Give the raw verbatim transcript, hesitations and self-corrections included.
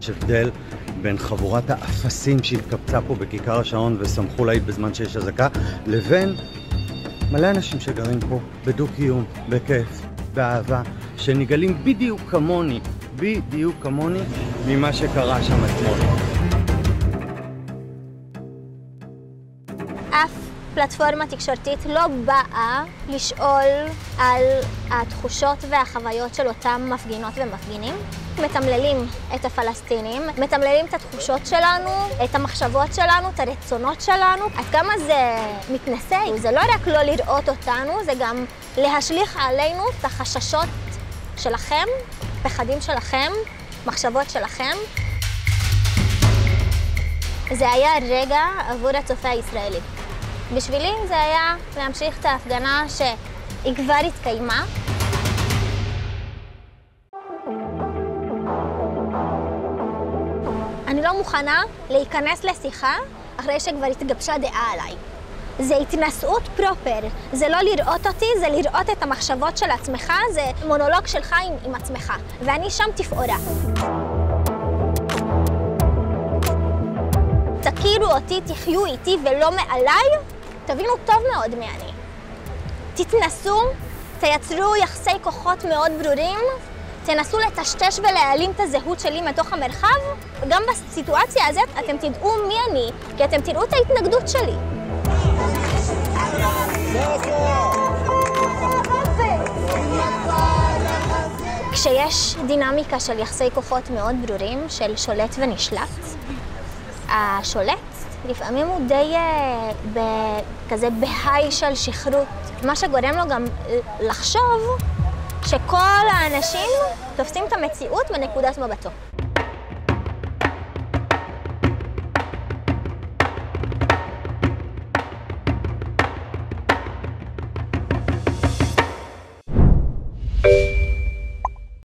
יש הבדל בין חבורת האפסים שהתקבצה פה בכיכר השעון ושמחו להעיד בזמן שיש אזעקה, לבין מלא אנשים שגרים פה בדו-קיום, בכיף, באהבה, שנגלים בדיוק כמוני, בדיוק כמוני ממה שקרה שם אתמול. אף פלטפורמה תקשורתית לא באה לשאול על התחושות והחוויות של אותם מפגינות ומפגינים. מתמללים את הפלסטינים, מתמללים את התחושות שלנו, את המחשבות שלנו, את הרצונות שלנו. עד כמה זה מתנשא, זה לא רק לא לראות אותנו, זה גם להשליך עלינו את החששות שלכם, פחדים שלכם, מחשבות שלכם. זה היה רגע עבור הצופה הישראלי. בשבילי זה היה להמשיך את ההפגנה שהיא כבר התקיימה. אני לא מוכנה להיכנס לשיחה אחרי שכבר התגבשה דעה עליי. זה התנסות פרופר, זה לא לראות אותי, זה לראות את המחשבות של עצמך, זה מונולוג שלך עם, עם עצמך, ואני שם תפאורה. תכירו אותי, תחיו איתי ולא מעליי, תבינו טוב מאוד מי אני. תתנסו, תייצרו יחסי כוחות מאוד ברורים, תנסו לטשטש ולהעלים את הזהות שלי מתוך המרחב, וגם בסיטואציה הזאת אתם תדעו מי אני, כי אתם תראו את ההתנגדות שלי. כשיש דינמיקה של יחסי כוחות מאוד ברורים, של שולט ונשלט, השולט לפעמים הוא די כזה בהיי של שחרות, מה שגורם לו גם לחשוב שכל האנשים תופסים את המציאות בנקודת מבטו.